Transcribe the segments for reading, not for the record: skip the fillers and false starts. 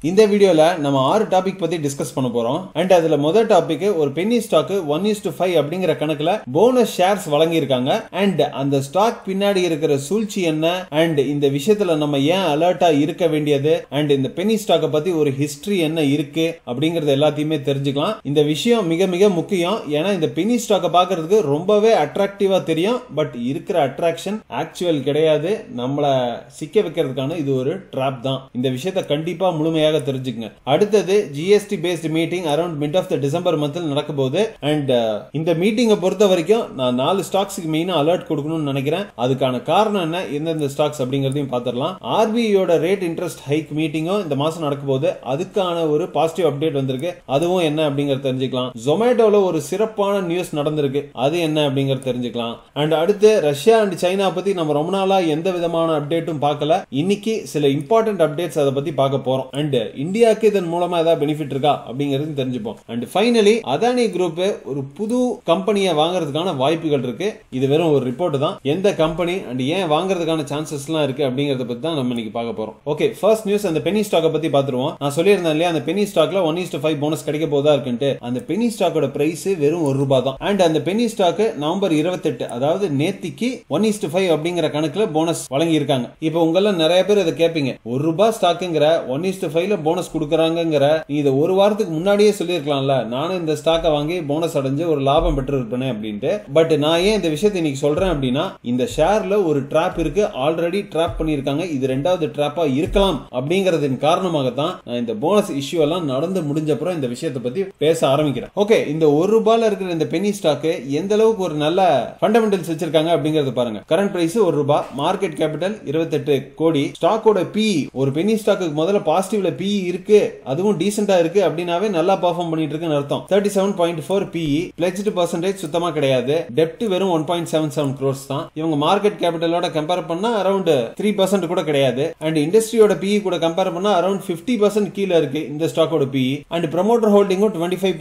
இந்த வீடியோல நம்ம 6 டாபிக் பத்தி டிஸ்கஸ் பண்ண போறோம். அண்ட் அதுல முதல் டாபிக் ஒரு பென்னி ஸ்டாக் 1:5 அப்படிங்கிற கணக்குல போனஸ் ஷேர்ஸ் வழங்கி இருக்காங்க. அண்ட் அந்த ஸ்டாக் பின்னாடி இருக்கிற சூழ்ச்சி என்ன, அண்ட் இந்த விஷயத்துல நம்ம ஏன் அலர்ட்டா இருக்க வேண்டியது, அண்ட் இந்த பென்னி ஸ்டாக்க பத்தி ஒரு ஹிஸ்டரி என்ன இருக்கு அப்படிங்கறது எல்லாத்தையுமே தெரிஞ்சுக்கலாம். இந்த விஷயம் மிக மிக முக்கியம். ஏன்னா இந்த பென்னி ஸ்டாக்க பாக்குறதுக்கு ரொம்பவே அட்ராக்டிவா தெரியும். பட் இருக்கிற அட்ராக்ஷன் ஆக்சுவல் கிடையாது. நம்மள சிக்க வைக்கிறதுக்கான இது ஒரு ட்ராப் தான். இந்த விஷயத்தை கண்டிப்பா முழுமையாக தெரிஞ்சுக்கங்க. அடுத்தது GST based meeting around mid of the December மந்த்ல நடக்க போகுது. அண்ட் இந்த மீட்டிங்கை பொறுத்த வரைக்கும் நான் 4 ஸ்டாக்ஸ்க்கு மெயினா அலர்ட் கொடுக்கணும்னு நினைக்கிறேன். அதுக்கான காரணம் என்ன, எந்தெந்த ஸ்டாக்ஸ் அப்படிங்கறதையும் பார்த்துடலாம். ஆர்பிஐயோட ரேட் இன்ட்ரெஸ்ட் ஹைக் மீட்டிங்கும் இந்த மாசம் நடக்க போகுது. அதுக்கான ஒரு பாசிட்டிவ் அப்டேட் வந்திருக்கு. அதுவும் என்ன அப்படிங்கறத தெரிஞ்சுக்கலாம். ஜொமேட்டோல ஒரு சிறப்பான நியூஸ் நடந்திருக்கு. அது என்ன அப்படிங்கறத தெரிஞ்சுக்கலாம். அண்ட் அடுத்து ரஷ்யா அண்ட் சைனா பத்தி நம்ம ரொம்ப நாளா எந்த விதமான அப்டேட்டும் பார்க்கல. இன்னைக்கு சில இம்பார்ட்டன்ட் அப்டேட்ஸ் அதை பத்தி பார்க்க போறோம். அண்ட் இந்தியாவுக்கு இதன் மூலமா ஏதாவது பெனிஃபிட் இருக்கா அப்படிங்கறது தெரிஞ்சுப்போம். அண்ட் ஃபைனலி அதானி குரூப் ஒரு புது கம்பெனியை வாங்குறதுக்கான வாய்ப்புகள் இருக்கு. இது வெறும் ஒரு ரிப்போர்ட் தான். எந்த கம்பெனி அண்ட் ஏன் வாங்குறதுக்கான சான்சஸ் எல்லாம் இருக்கு அப்படிங்கறத பத்தி தான் நம்ம இன்னைக்கு பார்க்க போறோம். ஓகே, ஃபர்ஸ்ட் நியூஸ் அந்த பென்னி ஸ்டாக்க பத்தி பார்த்துருவோம். நான் சொல்லியிருந்தேன் இல்லையா, அந்த பென்னி ஸ்டாக்ல 1:5 போனஸ் கிடைக்க போதா இருக்குன்ட்டு. அந்த பென்னி ஸ்டாக்கோட பிரைஸ் வெறும் ₹1 தான். அண்ட் அந்த பென்னி ஸ்டாக் நவம்பர் 28 அதாவது நேத்திக்கு 1:5 அப்படிங்கிற கணக்குல போனஸ் வழங்கி இருக்காங்க. இப்போ உங்கள நிறைய பேர் இதை கேட்பீங்க, ₹1 ஸ்டாக்குங்கிற 1:5 போனஸ் கொடுக்கறாங்கங்கிற இத ஒரு வாரத்துக்கு முன்னாடியே சொல்லிருக்கலாம்ல, நானும் இந்த ஸ்டாக்கை வாங்கி போனஸ் அடைஞ்சு ஒரு லாபம் பெற்று இருப்பேன் அப்படின்ட்டு. பட் நான் ஏன் இந்த விஷயத்தை இன்னைக்கு சொல்றேன் அப்படின்னா, இந்த ஷேர்ல ஒரு ட்ராப் இருக்கு. ஆல்ரெடி ட்ராப் பண்ணிருக்காங்க. இது ரெண்டாவது ட்ராப்பா இருக்கலாம் அப்படிங்கறதின் காரணமாக தான் நான் இந்த போனஸ் இஷ்யூ எல்லாம் நடந்து முடிஞ்ச அப்புறம் இந்த விஷயத்தை பத்தி பேச ஆரம்பிக்கிறேன். ஓகே, இந்த ₹1 இருக்கிற இந்த பென்னி ஸ்டாக் எந்த அளவுக்கு ஒரு நல்ல ஃபண்டமெண்டல்ஸ் வச்சிருக்காங்க அப்படிங்கறத பாருங்க. கரண்ட் பிரைஸ் ₹1, மார்க்கெட் கேபிட்டல் 28 கோடி, ஸ்டாக்கோட பி ஒரு பென்னி ஸ்டாக்கு முதல்ல பாசிட்டிவ்ல பி இருக்கு, அதுவும் டீசென்ட்டா இருக்கு அப்படினாவே நல்லா பெர்ஃபார்ம் பண்ணிட்டு இருக்குன்னு அர்த்தம். 37.4 PE, pledged percentage சுத்தமா கிடையாது. டெப்ட் வெறும் 1.77 crores தான். இவங்க மார்க்கெட் கேபிட்டலோட கம்பேர் பண்ணா அரௌண்ட் 3% கூட கிடையாது. அண்ட் இண்டஸ்ட்ரியோட PE கூட கம்பேர் பண்ணா அரௌண்ட் 50% கீழ இருக்கு இந்த ஸ்டாக்கோட PE. அண்ட் ப்ரமோட்டர் ஹோல்டிங்கும்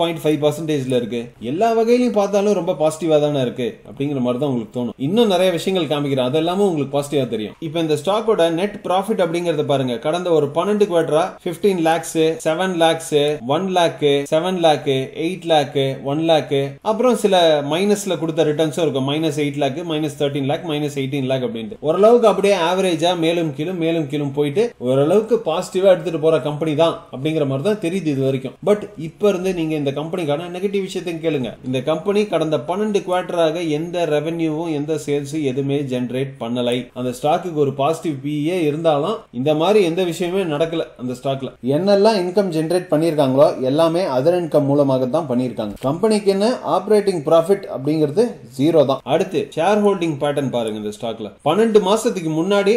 25.5%ல இருக்கு. எல்லா வகையிலும் பார்த்தாலும் ரொம்ப பாசிட்டிவா தானே இருக்கு அப்படிங்கிற மாதிரி தான் உங்களுக்கு தோணும். இன்னும் நிறைய விஷயங்கள் காமிக்கிறேன், அதெல்லாம் உங்களுக்கு பாசிட்டிவா தெரியும். இப்போ இந்த ஸ்டாக்கோட நெட் ப்ராஃபிட் அப்படிங்கறத பாருங்க. கடந்த ஒரு 12 குவார்ட்டரா 15 lakhs, 7 lakhs, 1 lakh, 7 lakh, 8 lakh, 1 lakh, அப்புறம் சில மைனஸ்ல கொடுத்த ரிட்டர்ன்ஸும் இருக்கும். -8 lakh, -13 lakh, -18 lakh அப்படின்ட்டு ஓரளவுக்கு அப்படியே ஆவரேஜா மேலும் கீழும் போயிட்டு ஓரளவுக்கு பாசிட்டிவா எடுத்துட்டு போற கம்பெனி தான் அப்படிங்கிற மாதிரி தான் தெரியுது இது வரைக்கும். பட் இப்ப இருந்து நீங்க இந்த கம்பெனிக்கான நெகட்டிவ் விஷயத்தையும் கேளுங்க. இந்த கம்பெனி கடந்த 12 குவார்ட்டராக எந்த ரெவென்யூவும் எந்த சேல்ஸ் எதுவுமே ஜெனரேட் பண்ணலை. அந்த ஸ்டாக்குக்கு ஒரு பாசிட்டிவ் PE இருந்தாலும் இந்த மாதிரி எந்த விஷயமே நடக்கல. அந்த ஸ்டாக்ல என்னெல்லாம் இன்கம் ஜெனரேட் பண்ணிருக்காங்களோ எல்லாமே அதர் இன்கம் மூலமாக தான் பண்ணிருக்காங்க. கம்பெனிக்கு என்ன ஆபரேட்டிங் ப்ராஃபிட் அப்படிங்கிறது 0 தான். அடுத்து ஷேர் ஹோல்டிங் பேட்டர்ன் பாருங்க. இந்த ஸ்டாக்ல 12 மாசத்துக்கு முன்னாடி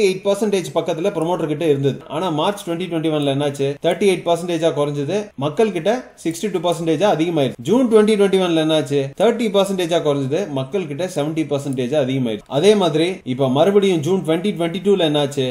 58% பக்கத்துல ப்ரமோட்டர் கிட்ட இருந்தது. ஆனா மார்ச் 2021ல என்னாச்சு, 38% குறைஞ்சது. மக்கள் கிட்ட 62% அதிகமாயிருச்சு. ஜூன் 2021ல என்னாச்சு, 30% குறைஞ்சது. மக்கள் கிட்ட 70% அதிகமாயிருச்சு. அதே மாதிரி இப்ப மறுபடியும் ஜூன் 2022ல என்னாச்சு,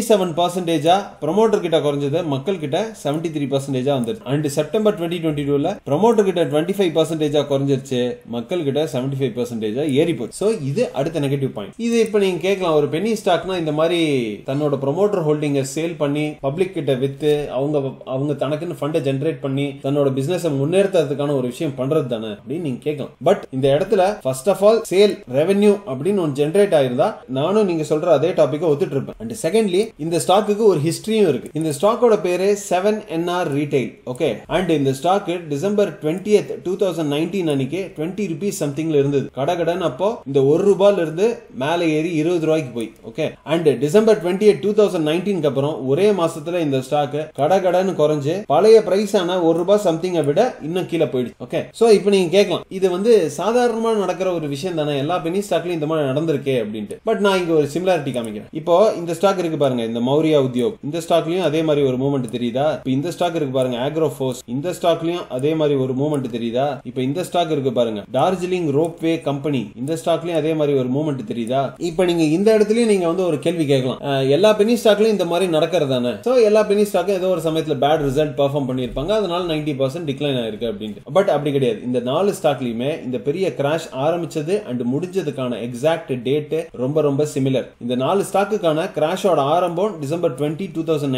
27% ப்ரமோட்டர் கிட்ட குறைஞ்சது, மக்கள் கிட்ட 73% வந்துருச்சு. அண்ட் செப்டம்பர் 2022ல ப்ரமோட்டர் கிட்ட 25% குறைஞ்சிருச்சு, மக்கள் கிட்ட 75% ஏறி போச்சு. சோ இது அடுத்த நெகட்டிவ் பாயிண்ட். இது இப்ப நீங்க கேட்கலாம், ஒரு பென்னி ஸ்டாக்னா இந்த மாதிரி தன்னோட ப்ரமோட்டர் ஹோல்டிங்கை சேல் பண்ணி பப்ளிக் கிட்ட வித்து அவங்க தனக்குன்னு ஃபண்டை ஜெனரேட் பண்ணி தன்னோட பிசினஸ் முன்னேற்றத்துக்கான ஒரு விஷயம் பண்றது தானே அப்படின்னு நீங்க கேட்கலாம். பட் இந்த இடத்துல first of all sale revenue அப்படின்னு ஒன்று ஜெனரேட் ஆயிருந்தா நானும் நீங்க சொல்ற அதே டாபிக்கை ஒத்துட்டு இருப்பேன். அண்ட் செகண்ட்லி இந்த ஸ்டாக்குக்கு ஒரு ஹிஸ்டரியும் இருக்கு. இந்த ஸ்டாக்கோட பேரு 7NR ரீட்டைல். ஓகே, அண்ட் இந்த ஸ்டாக் டிசம்பர் 20th 2019 அன்னைக்கு 20 ரூபீஸ் சம்திங்ல இருந்தது. கடகடன் அப்போ இந்த ₹1 இருந்து மேல ஏறி ₹20 போய். ஓகே, அண்ட் டிசம்பர் 20th 2019 அப்புறம் ஒரே மாசத்துல இந்த ஸ்டாக் கடகடன் குறைஞ்சு பழைய பிரைஸ் ஆன ₹1 சம்திங்கை விட இன்னும் கீழே போயிடுச்சு. ஓகே, சோ இப்போ நீங்க கேட்கலாம், இது வந்து சாதாரணமா நடக்கிற ஒரு விஷயம் தானே, எல்லா பென்னி ஸ்டாக்லயும் இந்த மாதிரி நடந்திருக்கே அப்படின்ட்டு. பட் நான் இங்க ஒரு சிமிலாரிட்டி காமிக்கிறேன். இப்போ இந்த ஸ்டாக் இருக்கு பாருங்க, இந்த மௌரியா உத்யோக், இந்த ஸ்டாக்லயும் அதே மாதிரி ஒரு மூவ்மெண்ட் தெரியுதா? இப்போ இந்த ஸ்டாக் இருக்கு பாருங்க, ஆக்ரோ ஃபோர்ஸ், இந்த ஸ்டாக்லயும் அதே மாதிரி ஒரு மூவ்மெண்ட் தெரியுதா? இப்போ இந்த ஸ்டாக் இருக்கு பாருங்க, டார்ஜிலிங் ரோப்வே கம்பெனி, இந்த ஸ்டாக்லயும் அதே மாதிரி ஒரு மூவ்மெண்ட் தெரியுதா? இப்போ நீங்க இந்த இடத்துலயும் நீங்க வந்து ஒரு கேள்வி கேட்கலாம், எல்லா பென்னி ஸ்டாக்லயும் இந்த மாதிரி நடக்கிறதானே, சோ எல்லா பென்னி ஸ்டாக்கும் ஏதோ ஒரு சமயத்துல பேட் ரிசல்ட் பெர்ஃபார்ம் பண்ணிருப்பாங்க, அதனால 90% டிக்ளைன் ஆயிருக்கு அப்படின்ட்டு. பட் அப்படி கிடையாது. இந்த 4 ஸ்டாக்லயுமே இந்த பெரிய கிராஷ் ஆரம்பிச்சது அண்ட் முடிஞ்சதுக்கான எக்ஸாக்ட் டேட் ரொம்ப ரொம்ப சிமிலர். இந்த 4 ஸ்டாக்குக்கான கிராஷோட ஆரம்பம் டிசம்பர் 20, 2019ல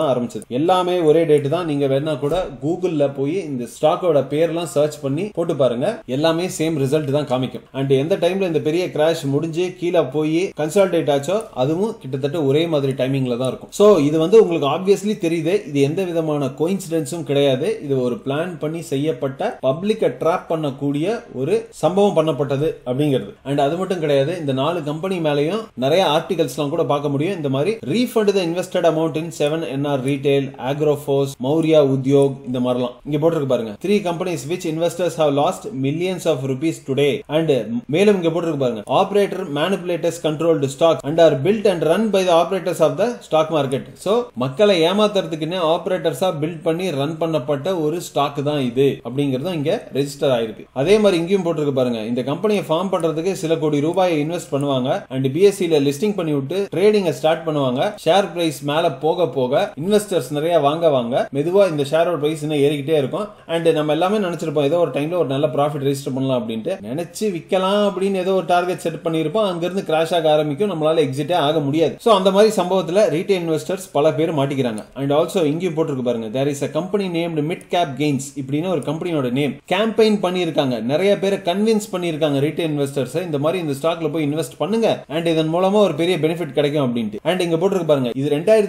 தான் ஆரம்பிச்சது. எல்லாமே ஒரே டேட் தான். நீங்க வேணா கூட கூகுள்ல போய் இந்த ஸ்டாக்கோட பேர்லாம் சர்ச் பண்ணி போட்டு பாருங்க, எல்லாமே சேம் ரிசல்ட் தான் காமிக்கும். அண்ட் எந்த டைம்ல இந்த பெரிய கிராஷ் முடிஞ்சு கீழே போய் கன்சாலிடேட் ஆச்சோ அதுவும் கிட்டத்தட்ட ஒரே மாதிரி டைமிங்ல தான் இருக்கும். சோ இது வந்து உங்களுக்கு ஆப்வியஸ்லி தெரியுது, இது எந்த விதமான கோயின்சிடென்ஸும் கிடையாது. இது ஒரு பிளான் பண்ணி செய்யப்பட்ட பப்ளிக்க ட்ராப் பண்ணக்கூடிய ஒரு சம்பவம் பண்ணப்பட்டது அப்படிங்கிறது. அண்ட் அது மட்டும் கிடையாது, இந்த 4 கம்பெனி மேலயும் நிறைய ஆர்டிகல்ஸ்லாம் கூட பார்க்க முடியும். இந்த மாதிரி refund the invested amount in 7 NR retail, Agroforce, Maurya Udyog, இந்த மாதிரிலாம் இங்க போட்டுருக்கு பாருங்க. 3 companies which investors have lost millions of rupees today. And மேலும் இங்க போட்டுருக்கு பாருங்க, operator manipulators controlled stock and are built and run by the operators of the stock market. So மக்களை ஏமாத்துறதுக்குன்னு ஆபரேட்டர்ஸா பில்ட் பண்ணி ரன் பண்ணப்பட்ட ஒரு ஸ்டாக் தான் இது அப்படிங்கிறது இங்க ரெஜிஸ்டர் ஆயிருக்கு. அதே மாதிரி இங்கேயும் போட்டுருக்கு பாருங்க, இந்த கம்பெனியை ஃபார்ம் பண்றதுக்கு சில கோடி ரூபாயை இன்வெஸ்ட் பண்ணுவாங்க அண்ட் பிஎஸ்சில லிஸ்டிங் பண்ணி விட்டு ட்ரேடிங் ஸ்டார்ட் பண்ணுவாங்க. ஷேர் பிரைஸ் மேல போக போக இன்வெஸ்டர்ஸ் நிறைய வாங்க மெதுவா இந்த ஷேரோட பிரைஸ் இன்னும் ஏறிக்கிட்டே இருக்கும். அண்ட் நம்ம எல்லாமே நினைச்சிருப்போம் ஏதோ ஒரு டைம்ல ஒரு நல்ல ப்ராஃபிட் ரெஜிஸ்டர் பண்ணலாம் அப்படின்ட்டு நினைச்சு விற்கலாம் அப்படின்னு ஏதோ ஒரு டார்கெட் செட் பண்ணிருப்போம். அங்கிருந்து கிராஷ் ஆக ஆரம்பிக்கும், நம்மளால எக்ஸிட்டே ஆக முடியாது. சோ அந்த மாதிரி சம்பவத்துல ரீட்டைல் இன்வெஸ்டர்ஸ் பல பேர் மாட்டிக்கிறாங்க. அண்ட் ஆல்சோ இங்கேயும் போட்டுருக்கு பாருங்க, there is a company named mid cap gains இப்படின்னு ஒரு கம்பெனியோட நேம். கேம்பெயின் பண்ணிருக்காங்க, நிறைய பேரை கன்வின்ஸ் பண்ணிருக்காங்க ரீட்டைல் இன்வெஸ்டர்ஸ் இந்த மாதிரி இந்த ஸ்டாக்ல போய் இன்வெஸ்ட் பண்ணுங்க அண்ட் இதன் மூலமா ஒரு பெரிய பெனிஃபிட் கிடைக்கும் அப்படின்ட்டு. அண்ட் இங்க போட்டுருக்கு பாருங்க, இது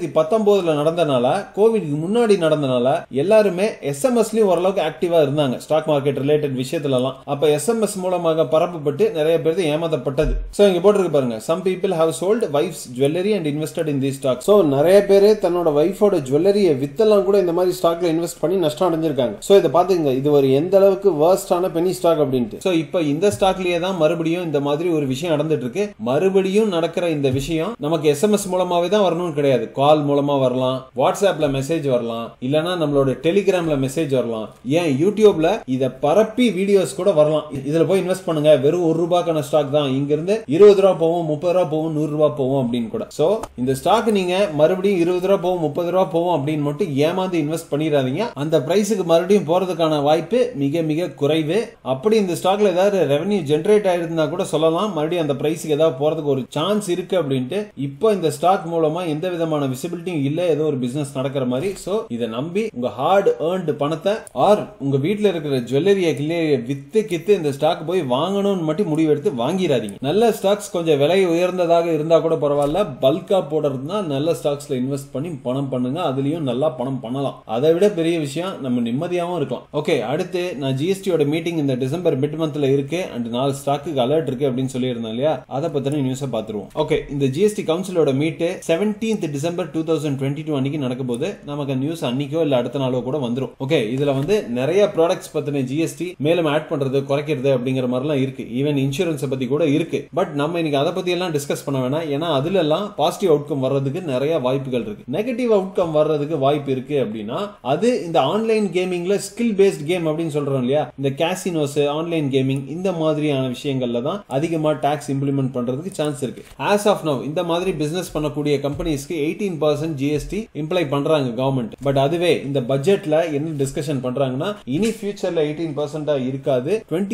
2019 நடந்தனால, கோவிட்க்கு முன்னாடி நடந்தனால எல்லாருமே எஸ்எம்எஸ்லயும் ஓரளவுக்கு ஆக்டிவா இருந்தாங்க ஸ்டாக் மார்க்கெட் ரிலேட்டட் விஷயத்துல எல்லாம். அப்ப எஸ்எம்எஸ் மூலமாக பரப்பப்பட்டு நிறைய பேர் ஏமாத்தப்பட்டது. சோ இங்க போட்டுருக்கு பாருங்க, some people have sold wife's jewelry and invested in these stocks. So நிறைய பேர் தன்னோட வைஃபோட ஜுவல்லரியை வித்தெல்லாம் கூட இந்த மாதிரி ஸ்டாக்ல இன்வெஸ்ட் பண்ணி நஷ்டம் அடைஞ்சிருக்காங்க. சோ இத பாத்துங்க, இது ஒரு எந்த அளவுக்கு வர்ஸ்டான பெனி ஸ்டாக் அப்படின்ட்டு. சோ இப்போ இந்த ஸ்டாக்லயே தான் மறுபடியும் இந்த மாதிரி ஒரு விஷயம் நடந்துட்டு இருக்கு. மறுபடியும் நடக்கிற இந்த விஷயம் நமக்கு எஸ்எம்எஸ் மூலமாவே தான் வரணும்னு கிடையாது. கால் மூலமா வரலாம், வாட்ஸ்அப்ல மெசேஜ் வரலாம், இல்லனா நம்மளோட டெலிகிராம்ல மெசேஜ் வரலாம், ஏன் யூடியூப்ல இத பரப்பி வீடியோஸ் கூட வரலாம். இதுல போய் இன்வெஸ்ட் பண்ணுங்க, வெறும் ₹1 ஸ்டாக் தான், இங்க இருந்து ₹20 போகும், ₹30 போகும், ₹100 போகும் அப்படின்னு கூட. சோ இந்த ஸ்டாக் நீங்க மறுபடியும் ₹20 போகும், ₹30 போகும் அப்படின்னு மட்டும் ஏமாந்து இன்வெஸ்ட் பண்ணிடாதீங்க. அந்த பிரைஸுக்கு மறுபடியும் போறதுக்கான வாய்ப்பு மிக மிக குறைவு. அப்படி இந்த ஸ்டாக்ல ஏதாவது ரெவென்யூ ஜெனரேட் ஆயிருந்தா கூட சொல்லலாம், மறுபடியும் அந்த பிரைஸுக்கு ஏதாவது போறதுக்கு ஒரு சான்ஸ் இருக்கு அப்படின்ட்டு. இப்போ இந்த ஸ்டாக் மூலமா எந்த விதமான விசிபிலிட்டியும் இல்ல, ஏதோ ஒரு பிசினஸ் நடக்கிற மாதிரி. சோ இதை நம்பி உங்க ஹார்ட் ஏர்ன்டு பணத்தை ஆர் உங்க வீட்டுல இருக்கிற ஜுவல்லரியை வித்து கித்து இந்த ஸ்டாக் போய் வாங்கணும்னு மட்டும் முடிவெடுத்து வாங்கிடாதீங்க. நல்ல ஸ்டாக்ஸ் கொஞ்சம் விலை உயர்ந்ததாக இருந்தா கூட பரவாயில்ல, பல்கா போடுறதுனா நல்ல ஸ்டாக்ஸ்ல இன்வெஸ்ட் பண்ணி பணம் பண்ணுங்க, அதுலயும் நல்லா பணம் பண்ணலாம். அதை விட பெரிய விஷயம் நம்ம நிம்மதியாவும் இருக்கலாம். ஓகே, அடுத்து நான் ஜிஎஸ்டியோட மீட்டிங் இந்த டிசம்பர் மிட் மந்த்ல இருக்கு அண்ட் 4 ஸ்டாக்கு அலர்ட் இருக்கு அப்படின்னு சொல்லி இருந்தேன் இல்லையா, அதை பத்தின நியூஸை பாத்துருவோம். ஓகே, இந்த ஜிஎஸ்டி கவுன்சிலோட மீட் 17th December 2022 அன்னைக்கு நடக்க போது. நமக்கு நியூஸ் அன்னைக்கோ இல்ல அடுத்த நாளோ கூட வந்துரும். ஓகே, இதுல வந்து நிறைய ப்ராடக்ட்ஸ் பத்தின ஜிஎஸ்டி மேலும் ஆட் பண்றது குறைக்கிறது அப்படிங்கிற மாதிரிலாம் இருக்கு. ஈவன் இன்சூரன்ஸ் பத்தி கூட இருக்கு. பட் நம்ம இன்னைக்கு அதை பத்தி எல்லாம் டிஸ்கஸ் பண்ண வேணாம், ஏன்னா அதுல எல்லாம் பாசிட்டிவ் அவுட்கம் வர்றதுக்கு நிறைய வாய்ப்புகள் இருக்கு. நெகட்டிவ் அவுட்கம் வர்றதுக்கு வாய்ப்பு இருக்கு அப்படின்னா அது இந்த ஆன்லைன் கேமிங்ல ஸ்கில் பேஸ்ட் கேம் அப்படின்னு சொல்றோம் இல்லையா, இந்த கேசினோஸ், ஆன்லைன் கேமிங், இந்த மாதிரியான விஷயங்கள்ல தான் அதிகமா டாக்ஸ் இம்ப்ளிமெண்ட் பண்றதுக்கு சான்ஸ் இருக்கு. ஆஸ் ஆஃப் நவ் இந்த மாதிரி பிசினஸ் பண்ணக்கூடிய கம்பெனிஸ்க்கு 18% ஜிஎஸ்டி இம்ப்ளை பண்றாங்க கவர்மெண்ட். பட் அதுவே இந்த பட்ஜெட்ல என்ன டிஸ்கஷன் பண்றாங்கன்னா, இனி ஃபியூச்சர்ல 18% இருக்காது,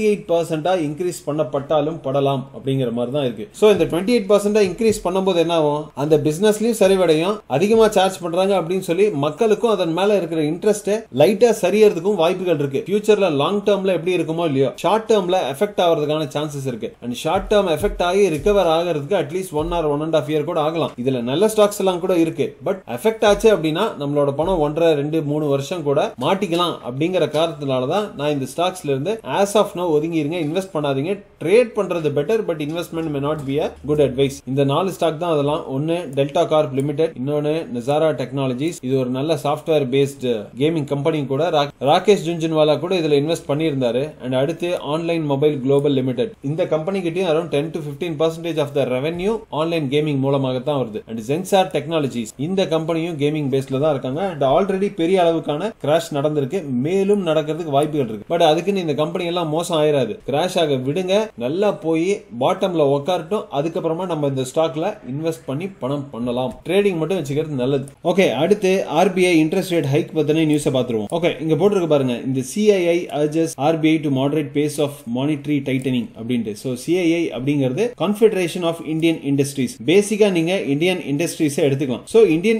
28% இன்க்ரீஸ் பண்ணப்பட்டாலும் படலாம் அப்படிங்கிற மாதிரி தான் இருக்கு. சோ இந்த 28% இன்க்ரீஸ் பண்ணும்போது என்ன ஆகும், அந்த பிசினஸ்லயும் சரிவடையும். அதிகமா சார்ஜ் பண்றாங்க அப்படின்னு சொல்லி மக்களுக்கும் அதன் மேல இருக்கிற இன்ட்ரெஸ்ட் லைட்டா சரியறதுக்கும் வாய்ப்புகள் இருக்கு. ஃபியூச்சர்ல லாங் டேர்ம்ல எப்படி இருக்குமோ இல்லையோ, ஷார்ட் டேர்ம்ல எஃபெக்ட் ஆகிறதுக்கான சான்சஸ் இருக்கு. அண்ட் ஷார்ட் டேர்ம் எஃபெக்ட் ஆகி ரிகவர் ஆகிறதுக்கு அட்லீஸ்ட் 1 or 1.5 year கூட ஆகலாம். இதுல நல்ல ஸ்டாக்ஸ் எல்லாம் கூட இருக்கு. பட் எஃபெக்ட் ஆச்சு அப்படின்னா நம்மளோட பணம் 1.5, 2, 3 வருஷம் கூட மாட்டிக்கலாம். அப்படிங்கிற காரணத்தினாலதான் நான் இந்த ஸ்டாக்ஸ்ல இருந்து ஆஸ் ஆஃப் நோ ஒதுங்கிருங்க, இன்வெஸ்ட் பண்ணாதீங்க. ட்ரேட் பண்றது better, but investment may not be a good advice. இந்த 4 ஸ்டாக் தான் அதெல்லாம். ஒன்னு டெல்டா கார்ப் லிமிடெட், இன்னொன்னு நசாரா டெக்னாலஜிஸ், இது ஒரு நல்ல சாஃப்ட்வேர் பேஸ்ட் கேமிங் கம்பெனி கூட. ராகேஷ் ஜுன்ஜுன்வாலா கூட இதுல இன்வெஸ்ட் பண்ணியிருந்தாரு. அண்ட் அடுத்து ஆன்லைன் மொபைல் குளோபல் லிமிடெட், இந்த கம்பெனி கிட்டயும் around 10 to 15% of the revenue online gaming மூலமாக தான் வருது. அண்ட் ஜென்சார் டெக்னாலஜிஸ், இந்த கம்பெனியும் கேமிங் பேஸ்ல தான் இருக்காங்க. அண்ட் ஆல்ரெடி பெரிய அளவுக்கான கிராஷ் நடந்திருக்கு, மேலும் நடக்கிறதுக்கு வாய்ப்புகள் இருக்கு. பட் அதுக்குன்னு இந்த கம்பெனி எல்லாம் மோசம் ஆயிராது, கிராஷ் ஆக விடுங்க, நல்லா போய் பாட்டம்ல உட்காரட்டும், அதுக்கப்புறமா நம்ம இந்த ஸ்டாக்ல இன்வெஸ்ட் பண்ணி பணம் பண்ணலாம். ட்ரேடிங் மட்டும் வச்சுக்கிறது நல்லது. ஓகே, அடுத்து ஆர்பிஐ இன்ட்ரெஸ்ட் ரேட் ஹைக் பத்தின நியூஸ் பாத்துருவோம். ஓகே, இங்க போட்டுருக்கு பாருங்க, இந்த CII urges RBI to moderate pace of monetary tightening அப்படின்ட்டு. சோ சிஐஐ அப்படிங்கிறது கான்ஃபெடரேஷன் ஆஃப் இந்தியன் இண்டஸ்ட்ரீஸ். பேசிக்கா நீங்க இந்தியன் இண்டஸ்ட்ரீஸ் எடுத்துக்கலாம். So Indian industries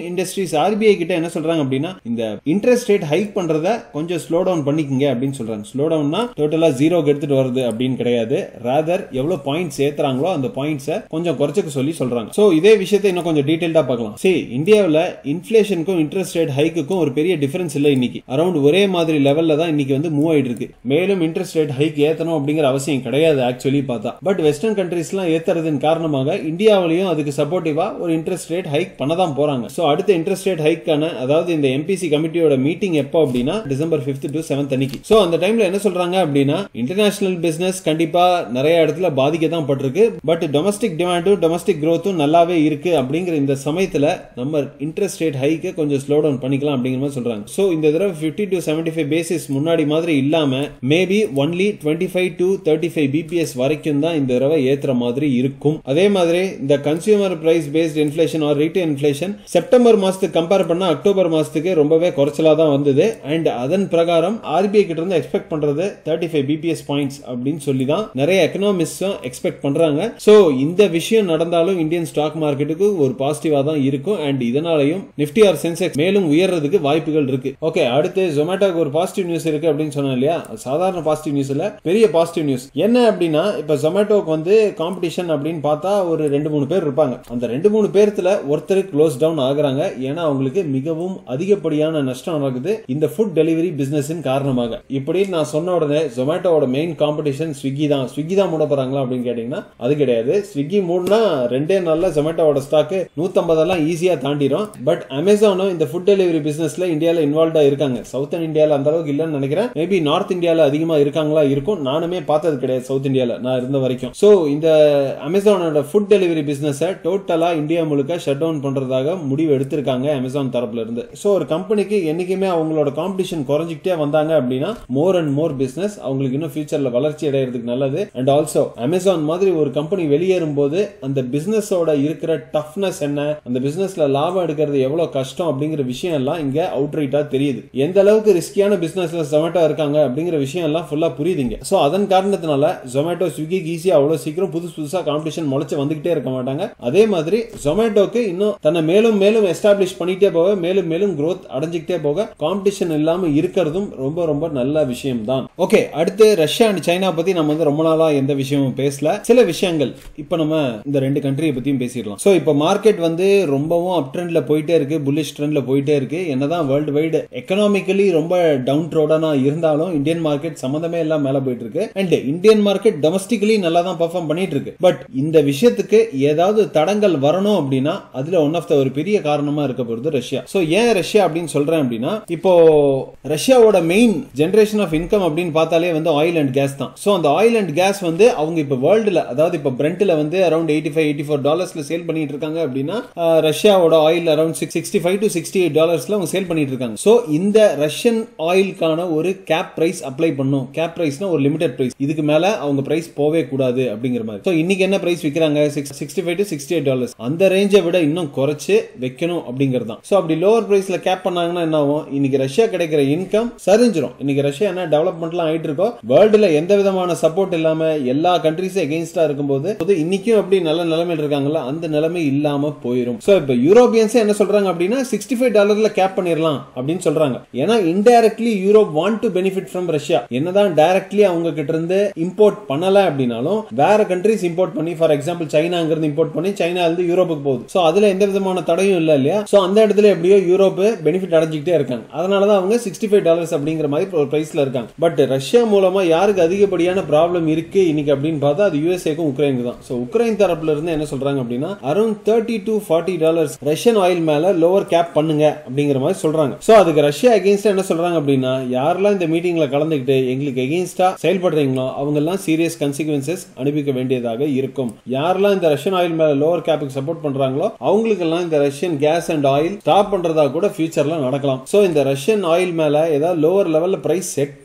emphasis RBI கிட்ட என்ன சொல்றாங்க அப்படின்னா இந்த இன்ட்ரெஸ்ட் ரேட் ஹைக் பண்றத கொஞ்சம் ஸ்லோ டவுன் பண்ணிக்கங்க அப்படின்னு சொல்றாங்க. ஸ்லோ டவுன்னா டோட்டலா ஜீரோக்கு எடுத்துட்டு வருது அப்படின்னு கிடையாது. ராதர் எவ்வளவு பாயிண்ட்ஸ் ஏத்துறாங்களோ அந்த பாயிண்ட்ஸை கொஞ்சம் குறைச்சுக்க சொல்லி சொல்றாங்க. சோ இதே விஷயத்தை இன்னும் கொஞ்சம் டீடைல்டா பார்க்கலாம். சரி, இந்தியாவில் இன்ஃபிளேஷனுக்கும் இன்ட்ரெஸ்ட் ரேட் ஹைக்குக்கும் ஒரு பெரிய டிஃபரன்ஸ் இல்ல. இன்னைக்கு அரௌண்ட் ஒரே மாதிரி லெவல்ல தான் இன்னைக்கு வந்து மூவ் ஆயிட்டு இருக்கு. மேலும் இன்ட்ரெஸ்ட் ரேட் ஹைக் ஏத்தணும் அப்படிங்கிற அவசியம் கிடையாது ஆக்சுவலி பார்த்தா. பட் வெஸ்டர்ன் கண்ட்ரீஸ்லாம் ஏத்துறதன் காரணமாக இந்தியாவிலையும் அதுக்கு சப்போர்ட்டிவா ஒரு இன்ட்ரெஸ்ட் ரேட் ஹைக் பண்ணதான் போறாங்க. சோ அடுத்த இன்ட்ரெஸ்ட் ரேட் ஹைக்கான அதாவது இந்த எம்பிசி கமிட்டியோட மீட்டிங் எப்போ அப்படின்னா டிசம்பர் 5th to 7th அன்னைக்கு. சோ அந்த டைம்ல என்ன சொல்றாங்க அப்படின்னா இன்டர்நேஷனல் பிசினஸ் கண்டிப்பா நிறைய இடத்துல பாதிக்க தான் பட்டிருக்கு. பட் டொமஸ்டிக் டிமாண்டும் டொமஸ்டிக் growthம் நல்லாவே இருக்கு அப்படிங்கிற இந்த சமயத்துல நம்ம இன்ட்ரெஸ்ட் ரேட் ஹைக்க கொஞ்சம் ஸ்லோ டவுன் பண்ணிக்கலாம் அப்படிங்கிற மாதிரி சொல்றாங்க. சோ இந்த தடவை 50 to 75 பேசிஸ் முன்னாடி மாதிரி இல்லாம மேபி ஒன்லி 25 to 35 பிபிஎஸ் வரைக்கும் தான் இந்த தடவை ஏத்துற மாதிரி இருக்கும். அதே மாதிரி இந்த consumer price based inflation or retail inflation September மாசத்துக்கு கம்பேர் பண்ணா அக்டோபர் மாசத்துக்கு ரொம்பவே குறைச்சலா தான் வந்தது. அண்ட் அதன் பிரகாரம் ஆர்பிஐ கிட்ட இருந்து எக்ஸ்பெக்ட் பண்றது 35 பிபிஎஸ் பாயிண்ட்ஸ் அப்படின்னு சொல்லி தான் நிறைய எக்கனாமிஸ்டும் எக்ஸ்பெக்ட் பண்றாங்க. சோ இந்த விஷயம் நடந்தாலும் இந்தியன் ஸ்டாக் மார்க்கெட்டுக்கு ஒரு பாசிட்டிவா தான் இருக்கும். அண்ட் இதனாலையும் நிப்டி ஆர் சென்செக்ஸ் மேலும் உயர்றதுக்கு வாய்ப்புகள் இருக்கு. ஓகே, அடுத்து ஜொமேட்டோக்கு ஒரு பாசிட்டிவ் நியூஸ் இருக்கு அப்படின்னு சொன்னா இல்லையா, சாதாரண பாசிட்டிவ் நியூஸ் இல்ல, பெரிய பாசிட்டிவ் நியூஸ். என்ன அப்படின்னா இப்ப ஜொமேட்டோக்கு வந்து காம்படிஷன் அப்படின்னு பார்த்தா ஒரு 2-3 பேர் இருப்பாங்க. அந்த 2-3 பேர்த்துல ஒருத்தர் க்ளோஸ் டவுன் ஆகுறாங்க. ஏன்னா அவங்களுக்கு மிகவும் அதிகப்படியான நஷ்டம் நடக்குது இந்த ஃபுட் டெலிவரி பிசினஸ் காரணமாக. இப்படி நான் சொன்ன உடனே ஜொமேட்டோட மெயின் காம்படிஷன் ஸ்விக்கி தான் மூட போறாங்களா அப்படின்னு கேட்டீங்கன்னா அது கிடையாது. ஸ்விக்கி மூடனா 2 நாள்ல ஜொமேட்டோட ஸ்டாக் 150 எல்லாம் ஈஸியா தாண்டிடும். பட் அமேசானும் இந்த ஃபுட் டெலிவரி பிசினஸ்ல இந்தியால இன்வால்வ்டா இருக்காங்க. சவுத் இந்தியால அந்த அளவுக்கு இல்லன்னு நினைக்கிறேன். மேபி நார்த் இந்தியால அதிகமா இருக்காங்களா இருக்கும். நானுமே பார்த்தது கிடையாது சவுத் இந்தியால நான் இருந்த வரைக்கும். சோ இந்த அமேசானோட ஃபுட் டெலிவரி பிசினஸ் டோட்டலா இந்தியா முழுக்க ஷட் டவுன் பண்றதாக முடிவு எடுத்திருக்காங்க அமேசான் தரப்புல இருந்து. சோ ஒரு கம்பெனிக்கு என்னைக்குமே அவங்களோட காம்படிஷன் குறைஞ்சிட்டே வந்தாங்க அப்படின்னா மோர் அண்ட் மோர் பிசினஸ் அவங்களுக்கு இன்னும் ஃபியூச்சர்ல வளர்ச்சி அடையிறதுக்கு நல்லது. அண்ட் ஆல்சோ அமேசான் மாதிரி ஒரு கம்பெனி வெளியேறும் போது அந்த பிசினஸோட இருக்கிற டஃப்னஸ் என்ன, அந்த பிசினஸ்ல லாபம் எடுக்கிறது எவ்வளவு கஷ்டம் அப்படிங்கிற விஷயம் எல்லாம் இங்க அவுட்ரைட்டா தெரியுது. எந்த அளவுக்கு ரிஸ்கியான பிசினஸ்ல ஜொமேட்டோ இருக்காங்க அப்படிங்கிற விஷயம் எல்லாம் ஃபுல்லா புரியுதுங்க. சோ அதன் காரணத்தினால ஜொமேட்டோ ஸ்விக்கிக்கு ஈஸியா அவ்வளவு சீக்கிரம் புதுசா காம்படிஷன் முளைச்சு வந்துகிட்டே இருக்க மாட்டாங்க. அதே மாதிரி ஜொமேட்டோக்கு இன்னும் தன்னை மேலும் மேலும் எஸ்டாப்ளிஷ் பண்ணிட்டே போக மேலும் மேலும் growth அடைஞ்சிட்டே போக காம்படிஷன் இல்லாம இருக்கிறதும் ரொம்ப ரொம்ப நல்ல விஷயம் தான். ஓகே, அடுத்து ரஷ்யா அண்ட் சைனா பத்தி நம்ம வந்து ரொம்ப நாளா எந்த விஷயமும் பேசல. சில விஷயங்கள் இப்ப நம்ம இந்த 2 கண்ட்ரியை பத்தியும் பேசிடலாம். சோ இப்ப மார்க்கெட் வந்து ரொம்பவும் அப் ட்ரெண்ட்ல போயிட்டே இருக்கு, புல்லிஷ் ட்ரெண்ட்ல போயிட்டே இருக்கு. என்னதான் வேர்ல்டு வைடு எக்கனாமிக்கலி ரொம்ப டவுன் ட்ரோடனா இருந்தாலும் இந்தியன் மார்க்கெட் சம்பந்தமே எல்லாம் மேல போயிட்டு இருக்கு. அண்ட் இந்தியன் மார்க்கெட் டொமஸ்டிக்கலி நல்லா தான் பெர்ஃபார்ம் பண்ணிட்டு இருக்கு. பட் இந்த விஷயத்துக்கு ஏதாவது தடங்கள் வரணும் அப்படின்னா அதுல ஒன் ஆஃப் த ஒரு பெரிய காரணமா இருக்க போறது ரஷ்யா. சோ ஏன் ரஷ்யா அப்படின்னு சொல்றேன் அப்படின்னா இப்போ ரஷ்யாவோட மெயின் ஜெனரேஷன் ஆஃப் இன்கம் அப்படின்னு பார்த்தாலே வந்து ஆயில் அண்ட் கேஸ் தான். சோ அந்த ஆயில் அண்ட் கேஸ் வந்து அவங்க இப்ப வேர்ல்டுல அதாவது இப்ப பிரெண்ட்ல வந்து அரௌண்ட் $85-84 சேல் பண்ணிட்டு இருக்காங்க அப்படின்னா ரஷ்யாவோட ஆயில் அரௌண்ட் $65 to $68 அவங்க சேல் பண்ணிட்டு இருக்காங்க. சோ இந்த ரஷ்யன் ஆயிலுக்கான ஒரு கேப் பிரைஸ் அப்ளை பண்ணும். கேப் பிரைஸ்னா ஒரு லிமிடெட் பிரைஸ், இதுக்கு மேல அவங்க பிரைஸ் போவே கூடாது அப்படிங்கிற மாதிரி. சோ இன்னைக்கு என்ன பிரைஸ் விக்கிறாங்க $65 to $68 அந்த ரேஞ்சை விட இன்னும் குறைச்சு வைக்கணும் அப்படிங்கிறது தான். சோ அப்படி லோவர் பிரைஸ்ல கேப் பண்ணாங்கன்னா என்ன ஆகும், இன்னைக்கு ரஷ்யா கிடைக்கிற இன்கம் சரிஞ்சிரும். இன்னைக்கு ரஷ்யா என்ன டெவலப்மெண்ட்லாம் ஆயிட்டு இருக்கோ வேர்ல்டுல எந்த விதமான சப்போர்ட் இல்லாம எல்லா கண்ட்ரீஸும் எகெயின்ஸ்டா இருக்கும்போது இன்னைக்கும் அப்படி நல்ல நிலைமையில் இருக்காங்கல்ல அந்த நிலைமை இல்லாம போயிடும். சோ இப்ப யூரோப்பியன்ஸ் என்ன சொல்றாங்க அப்படின்னா $65 கேப் பண்ணிரலாம் அப்படின்னு சொல்றாங்க. ஏன்னா indirectly Europe want to benefit from Russia. என்னதான் டைரக்ட்லி அவங்க கிட்ட இருந்து இம்போர்ட் பண்ணல அப்படின்னாலும் வேற கண்ட்ரீஸ் இம்போர்ட் பண்ணி ஃபார் எக்ஸாம்பிள் சைனாங்கிறது இம்போர்ட் பண்ணி சைனா இருந்து யூரோப்புக்கு போகுது. சோ அதுல எந்த விதமான தடையும் இல்ல இல்லையா. சோ அந்த இடத்துல எப்படியோ யூரோப் பெனிஃபிட் அடைஞ்சிட்டே இருக்காங்க. அதனாலதான் அவங்க $65 அப்படிங்கிற மாதிரி ஒரு பிரைஸ்ல இருக்காங்க. பட் ரஷ்யா மூலமா யாருக்கு அதிகப்படியான ப்ராப்ளம் இருக்கு இன்னைக்கு அப்படின்னு பார்த்தா அது யுஎஸ்ஏக்கும் உக்ரைனுக்கு தான். சோ உக்ரைன் தரப்புல இருந்து என்ன சொல்றாங்க அப்படின்னா அரௌண்ட் $30 to $40 ரஷ்யன் ஆயில் மேல லோவர் கேப் பண்ணுங்க அப்படிங்கிற மாதிரி சொல்றாங்க. சோ அதுக்கு ரஷ்யா அகைன்ஸ்டா என்ன சொல்றாங்க அப்படின்னா யாரெல்லாம் இந்த மீட்டிங்ல கலந்துக்கிட்டு எங்களுக்கு அகைன்ஸ்டா செயல்படுறீங்களோ அவங்க எல்லாம் சீரியஸ் கன்சிக்வன்சஸ் அனுபவிக்க வேண்டியதாக இருக்கும். யாரெல்லாம் இந்த ரஷ்யன் ஆயில் மேல லோவர் கேப்புக்கு சப்போர்ட் பண்றாங்களோ அவங்களுக்கு எல்லாம் இந்த Russian gas and oil stop பண்றதா கூட ஃபியூச்சர்ல நடக்கலாம். சோ இந்த ரஷ்யன் ஆயில் மேல ஏதாவது லோவர் லெவல்ல பிரைஸ் செட்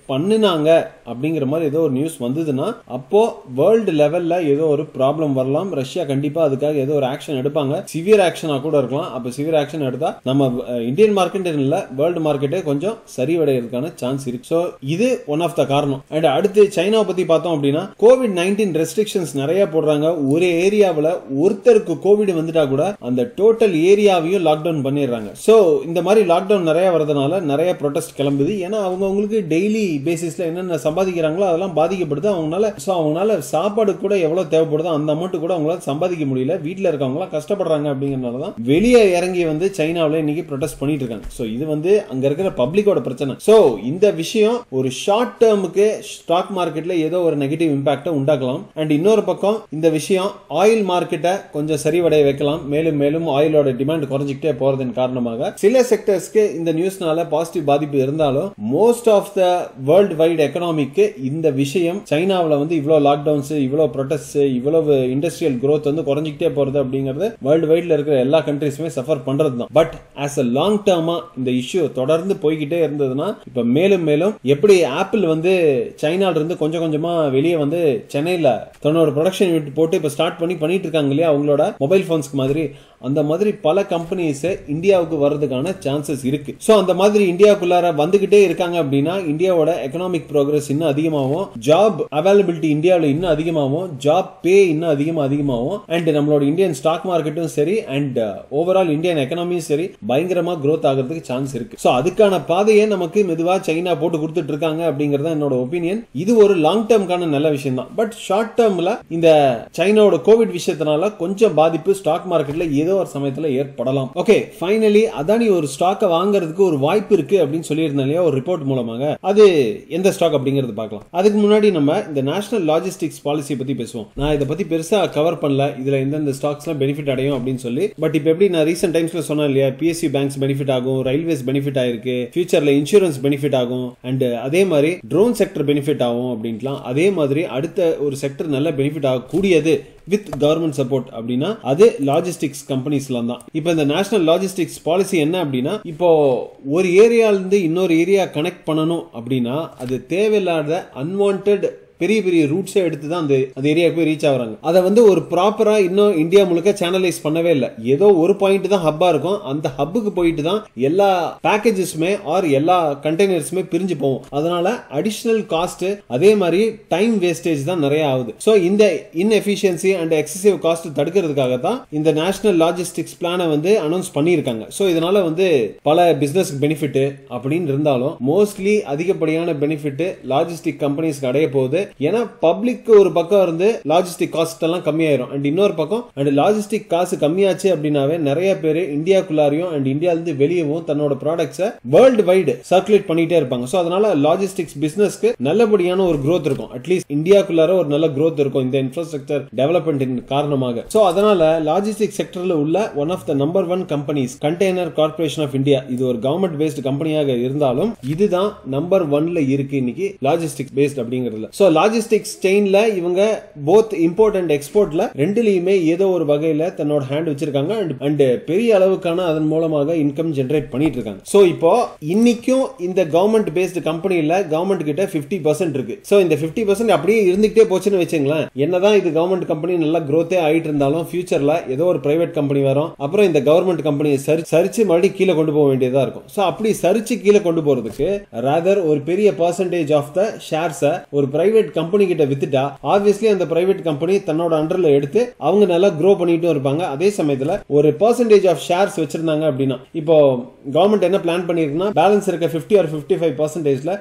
பண்ணினாங்க அப்படிங்கிற மாதிரி ஏதோ ஒரு நியூஸ் வந்ததுன்னா அப்போ வேர்ல்டு லெவல்ல ஏதோ ஒரு ப்ராப்ளம் வரலாம். ரஷ்யா கண்டிப்பா அதுக்காக ஏதோ ஒரு ஆக்ஷன் எடுப்பாங்க. சிவியர் ஆக்ஷனா கூட இருக்கலாம். அப்ப சிவியர் ஆக்ஷன் எடுத்தா நம்ம இந்தியன் மார்க்கெட் இல்ல வேர்ல்டு மார்க்கெட்டே கொஞ்சம் சரிவடைறதுக்கான சான்ஸ் இருக்கு. சோ இது ஒன் ஆஃப் த காரணம். அண்ட் அடுத்து சைனாவை பத்தி பார்த்தோம் அப்படின்னா கோவிட்-19 ரெஸ்ட்ரிக்ஷன்ஸ் நிறைய போடுறாங்க. ஒரு ஏரியாவில் ஒருத்தருக்கு கோவிட் வந்துட்டா கூட அந்த டோட்டல் ஏரியாவையும் லாக்டவுன் பண்ணிடுறாங்க. சோ இந்த மாதிரி லாக்டவுன் நிறைய வரதுனால நிறைய ப்ரொடெஸ்ட் கிளம்புது. ஏன்னா அவங்களுக்கு டெய்லி பேசிஸ்ல என்னென்ன சம்பாதிக்கிறாங்களோ அதெல்லாம் பாதிக்கப்படுது. அவங்களால சாப்பாடு கூட எவ்வளவு தேவைப்படுதோ அந்த அமௌண்ட் கூட அவங்களால சம்பாதிக்க முடியல. வீட்டில் இருக்கவங்க கஷ்டப்படுறாங்க அப்படிங்கறதுனால தான் வெளியே இறங்கி வந்து சைனாவில் இன்னைக்கு ப்ரொடெஸ்ட் பண்ணிட்டு இருக்காங்க. சோ இது வந்து அங்க இருக்கிற பப்ளிக்கோட பிரச்சனை. சோ இந்த விஷயம் ஒரு ஷார்ட் டேர்முக்கு ஸ்டாக் மார்க்கெட்ல ஏதோ ஒரு நெகட்டிவ் இம்பாக்ட் உண்டாக்கலாம். அண்ட் இன்னொரு பக்கம் இந்த விஷயம் ஆயில் மார்க்கெட்டை கொஞ்சம் சரிவடைய வைக்கலாம். மேலும் மேலும் ஆயிலோட டிமாண்ட் குறைஞ்சிக்கிட்டே போறதன் காரணமாக சில செக்டர்ஸ்க்கு இந்த நியூஸ்னால பாசிட்டிவ் பாதிப்பு இருந்தாலும் most of the world wide எக்கனாமிக்கு இந்த விஷயம் சைனாவில் வந்து இவ்வளவு லாக்டவுன்ஸ், இவ்வளவு ப்ரொடெஸ்ட், இவ்வளவு இண்டஸ்ட்ரியல் growth வந்து குறைஞ்சிக்கிட்டே போறது அப்படிங்கிறது வேர்ல்டு வைட்ல இருக்கிற எல்லா கண்ட்ரீஸுமே சஃபர் பண்றது தான். பட் ஆஸ் அ லாங் டேர்மா இந்த இஷ்யூ தொடர்ந்து போய்கிட்டே இருந்ததுன்னா இப்ப மேலும் மேலும் எப்படி ஆப்பிள் வந்து சைனால இருந்து கொஞ்சம் கொஞ்சமா வெளியே வந்து சென்னையில தன்னோட ப்ரொடக்ஷன் யூனிட் போட்டு இப்ப ஸ்டார்ட் பண்ணிட்டு இருக்காங்க இல்லையா அவங்களோட மொபைல் போன்ஸ்க்கு மாதிரி, அந்த மாதிரி பல கம்பெனிஸ் இந்தியாவுக்கு வர்றதுக்கான சான்சஸ் இருக்கு. சோ அந்த மாதிரி இந்தியாவுக்குள்ளார வந்துகிட்டே இருக்காங்க அப்படின்னா இந்தியாவோட எக்கனாமிக் ப்ரோக்ரஸ் இன்னும் அதிகமாகும், ஜாப் அவைலபிலிட்டி இந்தியாவில் இன்னும் அதிகமாகும், ஜாப் பே இன்னும் அதிகமாகும். அண்ட் நம்மளோட இந்தியன் ஸ்டாக் மார்க்கெட்டும் சரி அண்ட் ஓவரால் இந்தியன் எக்கனாமியும் சரி பயங்கரமா growth ஆகிறதுக்கு சான்ஸ் இருக்கு. சோ அதுக்கான பாதையை நமக்கு மெதுவா சைனா போட்டு கொடுத்துட்டு இருக்காங்க அப்படிங்கறது என்னோட ஒப்பீனியன். இது ஒரு லாங் டேர்ம்கான நல்ல விஷயம் தான். பட் ஷார்ட் டேர்ம்ல இந்த சைனாவோட கோவிட் விஷயத்தினால கொஞ்சம் பாதிப்பு ஸ்டாக் மார்க்கெட்ல ஏதோ ஒரு சமயத்துல ஏற்படலாம். ஓகே, ஃபைனலி அதானி ஒரு ஸ்டாக்கை வாங்குறதுக்கு ஒரு வாய்ப்பு இருக்கு அப்படின்னு சொல்லியிருந்தேன் இல்லையா ஒரு ரிப்போர்ட் மூலமாக. அது எந்த ஸ்டாக் அப்படிங்கறது பார்க்கலாம். அதுக்கு முன்னாடி நம்ம இந்த நேஷனல் லாஜிஸ்டிக்ஸ் பாலிசி பத்தி பேசுவோம். நான் இதை பத்தி பெருசா கவர் பண்ணல, இதுல எந்தெந்த ஸ்டாக்ஸ் எல்லாம் பெனிஃபிட் அடையும் அப்படின்னு சொல்லி. பட் இப்ப எப்படி நான் ரீசென்ட் டைம்ஸ்ல சொன்னேன் இல்லையா, பிஎஸ்சி பேங்க்ஸ் பெனிஃபிட் ஆகும், ரயில்வேஸ் பெனிஃபிட் ஆயிருக்கு, ஃபியூச்சர்ல இன்சூரன்ஸ் பெனிஃபிட் ஆகும், அண்ட் அதே மாதிரி ட்ரோன் செக்டர் பெனிஃபிட் ஆகும் அப்படின்லாம். அதே மாதிரி அடுத்த ஒரு செக்டர் நல்ல பெனிஃபிட் ஆகக்கூடியது வித் கவர்மெண்ட் சப்போர்ட் அப்படின்னா அது லாஜிஸ்டிக்ஸ் கம்பெனிஸ்லாம் தான். இப்போ இந்த நேஷனல் லாஜிஸ்டிக்ஸ் பாலிசி என்ன அப்படின்னா, இப்போ ஒரு ஏரியால இருந்து இன்னொரு ஏரியா கனெக்ட் பண்ணணும் அப்படின்னா அது தேவையில்லாத அன்வான்டட் பெரிய பெரிய ரூட்ஸை எடுத்து தான் அந்த ஏரியாவுக்கு போய் ரீச் ஆகுறாங்க. அதை வந்து ஒரு ப்ராப்பரா இன்னும் இந்தியா முழுக்க சேனலைஸ் பண்ணவே இல்லை. ஏதோ ஒரு பாயிண்ட் தான் ஹப்பா இருக்கும். அந்த ஹப்புக்கு போயிட்டு தான் எல்லா பேக்கேஜஸ்மே ஆர் எல்லா கண்டெய்னர்ஸுமே பிரிஞ்சு போகும். அதனால அடிஷனல் காஸ்ட் அதே மாதிரி டைம் வேஸ்டேஜ் தான் நிறைய ஆகுது. ஸோ இந்த இன்எஃபிஷியன்சி அண்ட் எக்ஸசிவ் காஸ்ட் தடுக்கிறதுக்காக தான் இந்த நேஷனல் லாஜிஸ்டிக்ஸ் பிளானை வந்து அனௌன்ஸ் பண்ணியிருக்காங்க. ஸோ இதனால வந்து பல பிசினஸ் பெனிஃபிட் அப்படின்னு இருந்தாலும் மோஸ்ட்லி அதிகப்படியான பெனிஃபிட் லாஜிஸ்டிக் கம்பெனிஸ்க்கு அடைய போகுது. ஏன்னா பப்ளிக் ஒரு பக்கம் இருந்து லாஜிஸ்டிக் காஸ்ட் எல்லாம் கம்மியாயிரும். அண்ட் இன்னொரு பக்கம் அண்ட் லாஜிஸ்டிக் காசு கம்மியாச்சு அப்படின்னாவே நிறைய பேர் இந்தியாக்குள்ளாரையும் அண்ட் இந்தியால இருந்து வெளியவும் தன்னோட ப்ராடக்ட்ஸை வேர்ல்டு வைடு சர்க்குலேட் பண்ணிட்டே இருப்பாங்க. சோ அதனால லாஜிஸ்டிக்ஸ் பிசினஸ்க்கு நல்லபடியான ஒரு growth இருக்கும். அட்லீஸ்ட் இந்தியாக்குள்ளார ஒரு நல்ல growth இருக்கும் இந்த இன்ஃப்ராஸ்ட்ரக்சர் டெவலப்மெண்ட் காரணமாக. சோ அதனால லாஜிஸ்டிக் செக்டர்ல உள்ள one of the number 1 companies container corporation of India. இது ஒரு கவர்மெண்ட் பேஸ்ட் கம்பெனியாக இருந்தாலும் இதுதான் நம்பர் 1ல இருக்கு இன்னைக்கு லாஜிஸ்டிக்ஸ் பேஸ்ட் அப்படிங்கிறதுல. சோ லாஜிஸ்டிக்ஸ் செயின்ல இவங்க போத் இம்போர்ட் அண்ட் எக்ஸ்போர்ட்ல ரெண்டுலயுமே ஏதோ ஒரு வகையில தன்னோட ஹேண்ட் வச்சிருக்காங்க அண்ட் பெரிய அளவுக்கான அதன் மூலமாக இன்கம் ஜெனரேட் பண்ணிட்டு இருக்காங்க. சோ இப்போ இன்னைக்கும் இந்த கவர்மெண்ட் பேஸ்ட் கம்பெனில கவர்மெண்ட் கிட்ட 50% இருக்கு. சோ இந்த 50% அப்படியே இருந்துகிட்டே போச்சுன்னு வச்சுங்களேன், என்னதான் இது கவர்மெண்ட் கம்பெனி நல்லா growth ஆயிட்டு இருந்தாலும் ஃபியூச்சர்ல ஏதோ ஒரு பிரைவேட் கம்பெனி வரும், அப்புறம் இந்த கவர்மெண்ட் கம்பெனியை சரிச்சு மறுபடியும் கீழே கொண்டு போக வேண்டியதா இருக்கும். சோ அப்படி சரிச்சு கீழே கொண்டு போறதுக்கு ராதர் ஒரு பெரிய பர்சன்டேஜ் ஆஃப் த ஷேர்ஸ் ஒரு பிரைவேட் கம்பெனி கிட்ட வித்துட்டா ஆப்வியஸ்லி அந்த பிரைவேட் கம்பெனி தன்னோட அண்டர்ல எடுத்து அவங்க நல்லா grow பண்ணிட்டும் இருப்பாங்க. அதே சமயத்துல ஒரு பர்சன்டேஜ் ஆஃப் ஷேர்ஸ் வச்சிருந்தாங்க அப்படின்னா இப்போ கவர்மெண்ட் என்ன பிளான் பண்ணிருக்குன்னா பேலன்ஸ் இருக்க 50 or 55%ல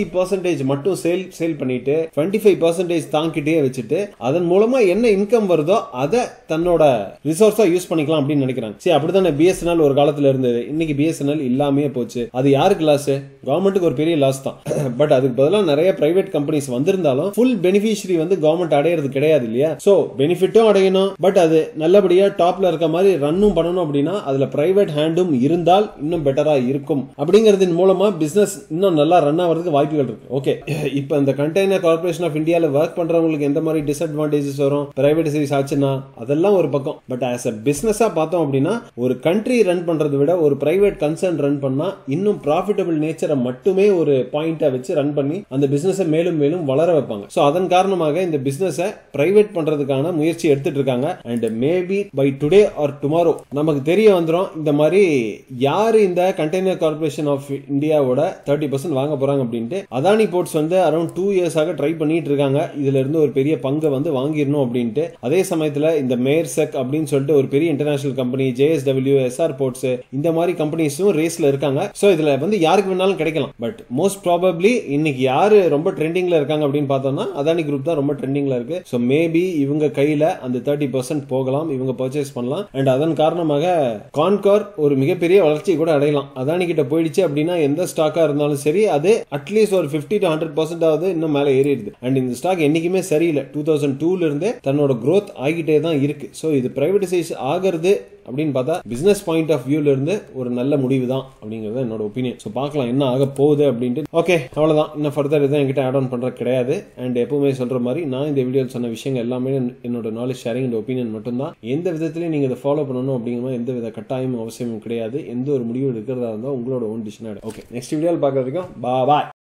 30% மட்டும் சேல் பண்ணிட்டு 25% தாங்கிட்டே வச்சுட்டு அதன் மூலமா என்ன இன்கம் வருதோ அதை தன்னோட ரிசோர்ஸா யூஸ் பண்ணிக்கலாம் அப்படின்னு நினைக்கிறாங்க. சரி, அப்படித்தானே பிஎஸ்என்எல் ஒரு காலத்துல இருந்தது. இன்னைக்கு பிஎஸ்என்எல் இல்லாமே போச்சு. அது யாருக்கு லாஸ்? கவர்மெண்ட்டுக்கு ஒரு பெரிய லாஸ் தான். பட் அதுக்கு பதிலாக நிறைய பிரைவேட் கம்பெனிஸ் வந்திருந்தாலும் இருந்தாலும் ஃபுல் பெனிஃபிஷியரி வந்து கவர்மெண்ட் அடையிறது கிடையாது இல்லையா. சோ பெனிஃபிட்டும் அடையணும், பட் அது நல்லபடியா டாப்ல இருக்க மாதிரி ரன்னும் பண்ணணும் அப்படின்னா அதுல பிரைவேட் ஹேண்டும் இருந்தால் இன்னும் பெட்டரா இருக்கும். அப்படிங்கறதின் மூலமா பிசினஸ் இன்னும் நல்லா ரன் ஆகிறதுக்கு வாய்ப்புகள் இருக்கு. ஓகே, இப்போ இந்த கண்டெய்னர் கார்பரேஷன் ஆஃப் இந்தியால ஒர்க் பண்றவங்களுக்கு எந்த மாதிரி டிஸ்அட்வான்டேஜஸ் வரும், பிரைவேடைசேஷன் ஆச்சுன்னா அதெல்லாம் ஒரு பக்கம். பட் ஆஸ் அ பிசினஸா பார்த்தோம் அப்படின்னா ஒரு கண்ட்ரி ரன் பண்றதை விட ஒரு பிரைவேட் கன்சர்ன் ரன் பண்ணா இன்னும் ப்ராஃபிட்டபிள் நேச்சரை மட்டுமே ஒரு பாயிண்டா வச்சு ரன் பண்ணி அந்த பிசினஸ் மேலும் மேலும் வளர வைப்பாங்க. சோ அதன் காரணமாக இந்த பிசினஸ் பிரைவேட் பண்றதுக்கான முயற்சி எடுத்துட்டு இருக்காங்க. And maybe by today or tomorrow நமக்கு தெரிய வந்துரும் இந்த மாதிரி யாரு இந்த கண்டெய்னர் கார்பரேஷன் ஆஃப் இந்தியாவோட 30% வாங்க போறாங்க அப்படின்ட்டு. அதானி போர்ட்ஸ் வந்து அரௌண்ட் 2 இயர்ஸாக ட்ரை பண்ணிட்டு இருக்காங்க இதுல இருந்து ஒரு பெரிய பங்கை வந்து வாங்கிடணும் அப்படின்ட்டு. அதே சமயத்துல இந்த மேர்செக் அப்படின்னு சொல்லிட்டு ஒரு பெரிய international company, JSW, SR ports, இந்த மாதிரி கம்பெனிஸும் ரேஸ்ல இருக்காங்க. சோ இதுல வந்து யாருக்கு வேணாலும் கிடைக்கலாம். பட் மோஸ்ட் ப்ராபப்லி இன்னைக்கு யாரு ரொம்ப ட்ரெண்டிங்ல இருக்காங்க அப்படின்னு பார்த்தோம்னா அதானி குரூப் தான் ரொம்ப ட்ரெண்டிங்ல இருக்கு. சோ மேபி இவங்க கையில அந்த 30% போகலாம், இவங்க பர்ச்சேஸ் பண்ணலாம். அண்ட் அதன் காரணமாக கான்கார் ஒரு மிகப்பெரிய வளர்ச்சி கூட அடையலாம். அதானி கிட்ட போயிடுச்சு அப்படின்னா எந்த ஸ்டாக்கா இருந்தாலும் சரி அது அட்லீஸ்ட் ஒரு 50 to 100% ஆவது இன்னும் மேல ஏறிடுது. அண்ட் இந்த ஸ்டாக் என்னைக்குமே சரியில்லை. 2002ல இருந்து தன்னோட growth ஆகிட்டே தான் இருக்கு. சோ இது பிரைவேடைசேஷ் ஆகிறது அப்படின்னு பார்த்தா பிசினஸ் பாயிண்ட் ஆஃப் வியூல இருந்து ஒரு நல்ல முடிவு தான் அப்படிங்கறது என்னோட ஒப்பீனியன். சோ பார்க்கலாம் என்ன ஆக போகுது அப்படின்ட்டு. ஓகே, அவ்வளவுதான். இன்னும் ஃபர்தர் எதுவும் என்கிட்ட ஆட் ஆன் பண்ற கிடையாது. அண்ட் எப்பவுமே சொல்ற மாதிரி நான் இந்த வீடியோல சொன்ன விஷயங்கள் எல்லாமே என்னோட நாலேஜ் ஷேரிங் அண்ட் ஒப்பீனியன் மட்டும் தான். எந்த விதத்திலையும் நீங்க இதை ஃபாலோ பண்ணணும் அப்படிங்கிற எந்த வித கட்டாயமும் அவசியமும் கிடையாது. எந்த ஒரு முடிவு எடுக்கிறதா இருந்தா உங்களோட ஓன் டிசிஷன். ஓகே, நெக்ஸ்ட் வீடியோல பார்க்கறதுக்கு பாய்.